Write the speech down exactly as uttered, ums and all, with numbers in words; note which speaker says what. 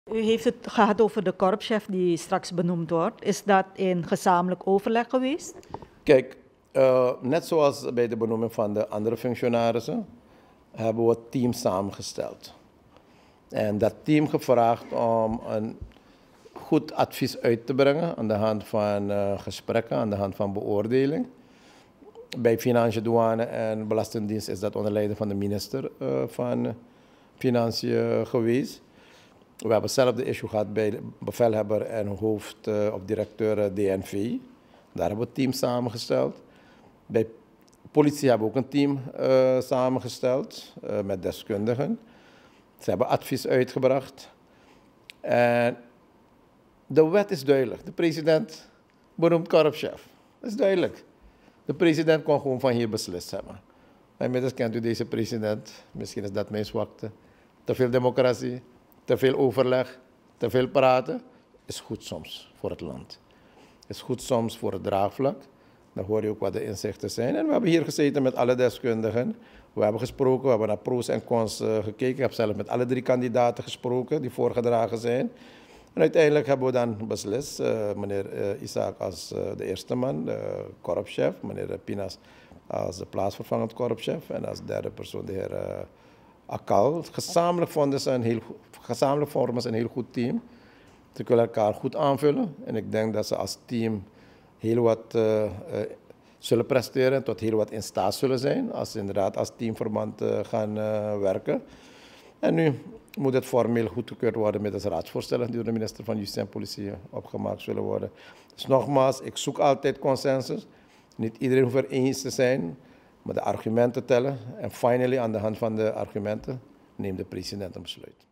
Speaker 1: U heeft het gehad over de korpschef die straks benoemd wordt. Is dat in gezamenlijk overleg geweest?
Speaker 2: Kijk, uh, net zoals bij de benoeming van de andere functionarissen, hebben we het team samengesteld. En dat team gevraagd om een goed advies uit te brengen aan de hand van uh, gesprekken, aan de hand van beoordeling. Bij Financiën, Douane en Belastingdienst is dat onder leiding van de minister uh, van Financiën geweest. We hebben zelf de issue gehad bij de bevelhebber en hoofd uh, of directeur uh, D N V. Daar hebben we het team samengesteld. Bij politie hebben we ook een team uh, samengesteld uh, met deskundigen. Ze hebben advies uitgebracht. En de wet is duidelijk. De president benoemt korpschef. Dat is duidelijk. De president kon gewoon van hier beslist hebben. Maar inmiddels kent u deze president. Misschien is dat mijn zwakte. Te veel democratie, te veel overleg, te veel praten. Is goed soms voor het land. Is goed soms voor het draagvlak. Dan hoor je ook wat de inzichten zijn. En we hebben hier gezeten met alle deskundigen. We hebben gesproken, we hebben naar pro's en cons uh, gekeken. Ik heb zelf met alle drie kandidaten gesproken die voorgedragen zijn. En uiteindelijk hebben we dan beslist, uh, meneer uh, Isaac als uh, de eerste man, de korpschef, meneer Pinas als de plaatsvervangend korpschef en als derde persoon de heer uh, Akal. Gezamenlijk vonden ze een heel, gezamenlijk vormen ze een heel goed team. Ze kunnen elkaar goed aanvullen en ik denk dat ze als team heel wat uh, uh, zullen presteren, tot heel wat in staat zullen zijn als ze inderdaad als teamverband uh, gaan uh, werken. En nu moet het formeel goedgekeurd worden met de raadsvoorstellen die door de minister van Justitie en Politie opgemaakt zullen worden. Dus nogmaals, ik zoek altijd consensus. Niet iedereen hoeft er eens te zijn, maar de argumenten tellen. En finally, aan de hand van de argumenten, neemt de president een besluit.